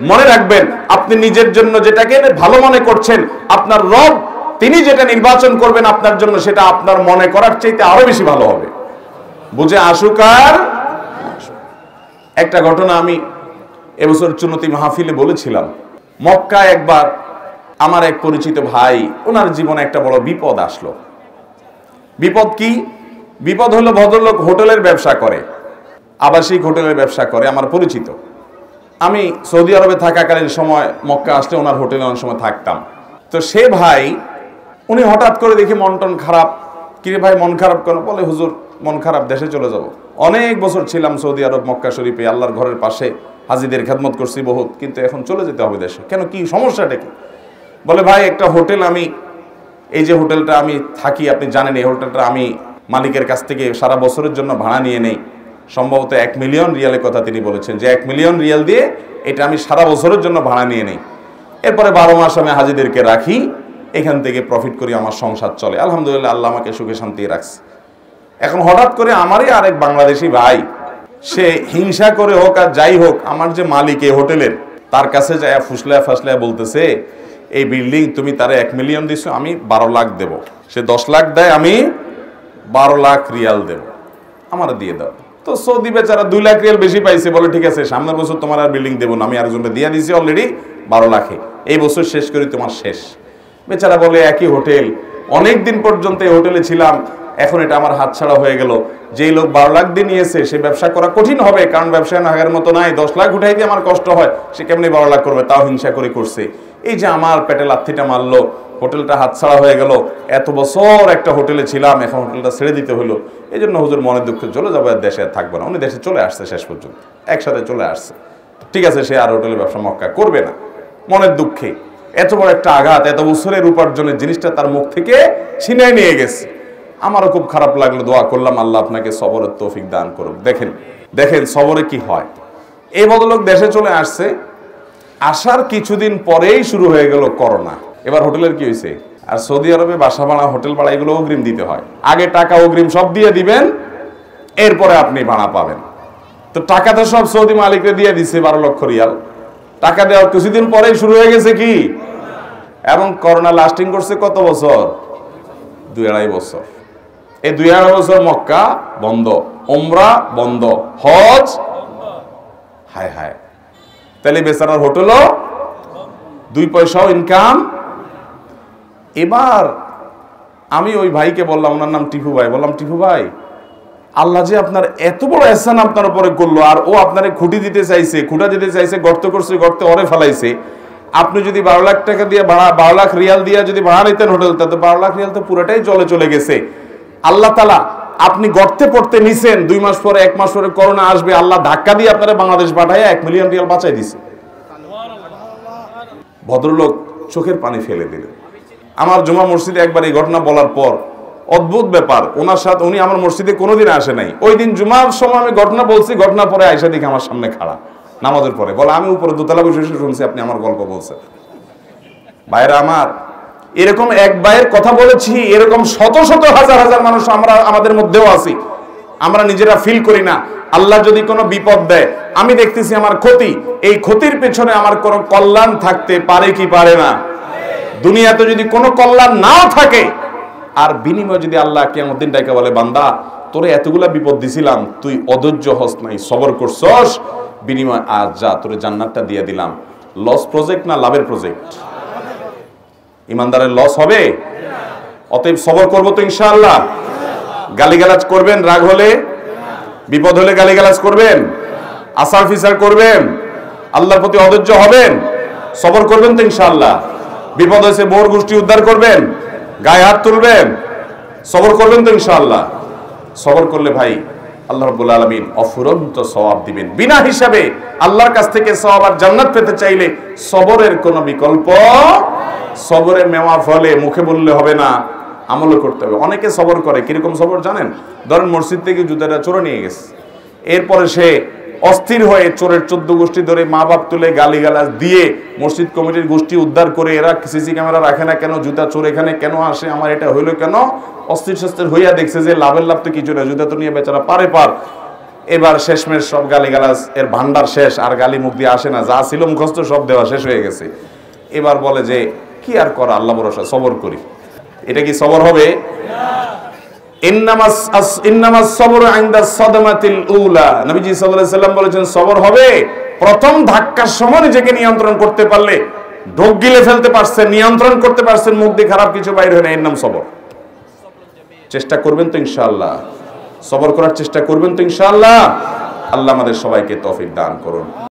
মনে রাখবেন, আপনি নিজের জন্য যেটাকে ভালো মনে করছেন, আপনার রব তিনি যেটা নির্বাচন করবেন আপনার জন্য, সেটা আপনার মনে করার চাইতে আরো বেশি ভালো হবে। বুঝে আসুক আর একটা ঘটনা আমি এবছর চুনতি মাহফিলে বলেছিলাম। মক্কায় একবার আমার এক পরিচিত ভাই, ওনার জীবনে একটা বড় বিপদ আসলো। বিপদ কি? বিপদ হলো, ভদ্রলোক হোটেলের ব্যবসা করে, আবাসিক হোটেলের ব্যবসা করে, আমার পরিচিত। আমি সৌদি আরবে থাকাকালীন সময় মক্কা আসলে ওনার হোটেলে অনেক সময় থাকতাম। তো সে ভাই, উনি হঠাৎ করে দেখি মন টন খারাপ। কিরে ভাই মন খারাপ কেন? বলে হুজুর মন খারাপ, দেশে চলে যাব। অনেক বছর ছিলাম সৌদি আরব মক্কা শরীফে, আল্লাহর ঘরের পাশে হাজিদের খেদমত করছি বহুত, কিন্তু এখন চলে যেতে হবে দেশে। কেন, কি সমস্যাটা কি? বলে ভাই একটা হোটেল, আমি এই যে হোটেলটা আমি থাকি আপনি জানেন, এই হোটেলটা আমি মালিকের কাছ থেকে সারা বছরের জন্য ভাড়া নিয়ে নেই। সম্ভবত 1 মিলিয়ন রিয়ালের কথা তিনি বলেছেন, যে 1 মিলিয়ন রিয়াল দিয়ে এটা আমি সারা বছরের জন্য ভাড়া নিয়ে নেই। এরপরে 12 মাস আমি হাজিদেরকে রাখি, এখান থেকে প্রফিট করি, আমার সংসার চলে। আলহামদুলিল্লাহ, আল্লাহ আমাকে সুখে শান্তি রাখছে। এখন হঠাৎ করে আমারই আরেক বাংলাদেশি ভাই, সে হিংসা করে হোক আর যাই হোক, আমার যে মালিক এই হোটেলের, তার কাছে যায় ফুসলায় ফাসলায় বলতেছে, এই বিল্ডিং তুমি তারে 1 মিলিয়ন দিছো, আমি 12 লাখ দেব। সে 10 লাখ দেয়, আমি 12 লাখ রিয়াল দেব, আমার দিয়ে দাও। তো সৌদি বেচারা 2 লাখ রিয়াল বেশি পাইছে, বলে ঠিক আছে সামনের বছর তোমার আর বিল্ডিং দেবো না, আমি আরেকজনটা দিয়ে দিয়েছি অলরেডি 12 লাখে, এই বছর শেষ করি, তোমার শেষ। বেচারা বলে একই হোটেল, অনেক দিন পর্যন্ত এই হোটেলে ছিলাম, এখন এটা আমার হাতছাড়া হয়ে গেল। যেই লোক 12 লাখ দিয়ে নিয়েছে সে ব্যবসা করা কঠিন হবে, কারণ ব্যবসায় নাগের মতো নাই, 10 লাখ উঠাই দিয়ে আমার কষ্ট হয়, সে কেমনি 12 লাখ করবে? তাও হিংসা করে করছে। এই যে আমার পেটে লাথিটা মারলো, হোটেলটা হাতছাড়া হয়ে গেল, এত বছর একটা হোটেলে ছিলাম, এখন হোটেলটা ছেড়ে দিতে হলো। এই জন্য হুজুর মনের দুঃখে চলে যাবো, আর দেশে থাকবো না। উনি দেশে চলে আসছে, শেষ পর্যন্ত একসাথে চলে আসছে। ঠিক আছে, সে আর হোটেলের ব্যবসা মক্কা করবে না, মনের দুঃখে। এত বড় একটা আঘাত, এত বছরের উপার্জনের জিনিসটা তার মুখ থেকে ছিনিয়ে নিয়ে গেছে। আমারও খুব খারাপ লাগলো, দোয়া করলাম আল্লাহ আপনাকে সবরের তৌফিক দান করুক। দেখেন দেখেন সবরে কি হয়। এই ভদ্রলোক দেশে চলে আসছে, আসার কিছুদিন পরেই শুরু হয়ে গেল করোনা। এবার হোটেলের কি হয়েছে? আর সৌদি আরবে বাসা ভাড়া, হোটেল ভাড়া এগুলো অগ্রিম দিতে হয়। আগে টাকা অগ্রিম সব দিয়ে দিবেন, এরপরে আপনি ভাড়া পাবেন। তো টাকা তো সব সৌদি মালিককে দিয়ে দিছে 12 লক্ষ রিয়াল। টাকা দেওয়ার কিছুদিন পরেই শুরু হয়ে গেছে কি, এবং করোনা লাস্টিং করছে কত বছর? 2-2.5 বছর। এই 2-2.5 বছর মক্কা বন্ধ, উমরা বন্ধ, হজ হায় হায়। তাহলে বেচারার হোটেলও 2 পয়সাও ইনকাম। এবার আমি ওই ভাইকে বললাম, ওনার নাম টিপু ভাই, বললাম টিপু ভাই, আল্লাহ যে আপনার এত বড় এহসান আপনার উপরে করলো, আর ও আপনারে খুঁটি দিতে চাইছে, খুঁটা দিতে চাইছে, গর্ত করছে, গর্তে ওরে ফেলাইছে। আপনি যদি 12 লাখ টাকা দিয়ে ভাড়া, 12 লাখ রিয়াল দিয়ে যদি ভাড়া নিতেন হোটেলটা, তো 12 লাখ রিয়াল তো পুরোটাই জলে চলে গেছে। আল্লাহ তাআলা আপনি গর্তে পড়তে নিছেন, 2 মাস পরে 1 মাস পরে করোনা আসবে, আল্লাহ ধাক্কা দিয়ে আপনারা বাংলাদেশ পাঠায় 1 মিলিয়ন রিয়াল বাঁচাই দিছে। ভদ্রলোক চোখের পানি ফেলে দিলেন। আমার জুমা মসজিদে একবার এই ঘটনা বলার পর, অদ্ভুত ব্যাপার, ওনার সাথে, উনি আমার মসজিদে কোনোদিন আসে নাই। ওই দিন জুমার সময় আমি ঘটনা বলছি, ঘটনা পরে আয়সা দেখে আমার সামনে খাড়া নামাজের পরে, বলে আমি উপরে দোতলা বসে শুনছি আপনি আমার গল্প বলছেন। ভাইরা আমার, এরকম এক ভাইয়ের কথা বলেছি, এরকম শত শত হাজার হাজার মানুষ আমরা আমাদের মধ্যেও আছি, আমরা নিজেরা ফিল করি না। আল্লাহ যদি কোনো বিপদ দেয়, আমি দেখতেছি আমার ক্ষতি, এই ক্ষতির পেছনে আমার কোনো কল্যাণ থাকতে পারে কি পারে না? দুনিয়াতে যদি কোনো কল্যাণ নাও থাকে, আর বিনিময় যদি আল্লাহ কিয়ামত দিন ডাইকা বলে, বান্দা তোরে এতগুলা বিপদ দিছিলাম, তুই অধৈর্য হস নাই, সবর করছস, বিনিময় আজ যা তোরে জান্নাতটা দিয়ে দিলাম। লস প্রজেক্ট না লাভের প্রজেক্ট? ইমানদারের লস হবে? অতএব সবর করবো তো ইনশাআল্লাহ। গালিগালাজ করবেন, রাগ হলে, বিপদ হলে গালিগালাজ করবেন, আসার ফিসার করবেন, আল্লাহর প্রতি অধৈর্য হবেন, সবর করবেন তো ইনশাআল্লাহ। বিপদ হয়েছে বোর গোষ্ঠী উদ্ধার করবেন, গায়ে হাত তুলবেন, সবর করবেন তো ইনশাআল্লাহ। সবর করলে ভাই আল্লাহ রাব্বুল আলামিন অফুরন্ত সওয়াব দিবেন বিনা হিসাবে। আল্লাহর কাছ থেকে সওয়াব আর জান্নাত পেতে চাইলে সবরের কোনো বিকল্প, সবরের মেওয়া ফলে মুখে বললে হবে না, আমলও করতে হবে। অনেকে সবর করে, কিরকম সবর জানেন? ধরেন মসজিদ থেকে জুতাটা চোরে নিয়ে গেছে, এরপরে সে অস্থির হয়ে চোরের 14 গোষ্ঠী ধরে মা বাপ তুলে গালিগালাজ দিয়ে মসজিদ কমিটির গোষ্ঠী উদ্ধার করে, এরা সিসি ক্যামেরা রাখে না কেন, জুতা চোর এখানে কেন আসে, আমার এটা হইলো কেন, অস্থির সস্থির হইয়া দেখছে যে লাভের লাভ তো কিছু না, জুতা তো নিয়ে বেচারা পারে পার। এবার শেষমেশ সব গালিগালাজ এর ভান্ডার শেষ, আর গালি মুখ দিয়ে আসে না, যা ছিল মুখস্থ সব দেওয়া শেষ হয়ে গেছে। এবার বলে যে কি আর করা, আল্লাহ ভরসা, সবর করি। এটা কি সবর হবে? ইন্নামাস সবরু ইনদা সাদমাতিল উলা, নবীজি সাল্লাল্লাহু আলাইহি সাল্লাম বলেছেন সবর হবে প্রথম ধাক্কার সময় নিজেকে নিয়ন্ত্রণ করতে পারলে, ঢোক গিলে ফেলতে পারছেন, নিয়ন্ত্রণ করতে পারছেন, মুখ দিয়ে খারাপ কিছু বাইর হয় না, এর নাম সবর। চেষ্টা করবেন তো ইনশাআল্লাহ? সবর করার চেষ্টা করবেন তো ইনশাআল্লাহ? আল্লাহ আমাদের সবাইকে তৌফিক দান করুন।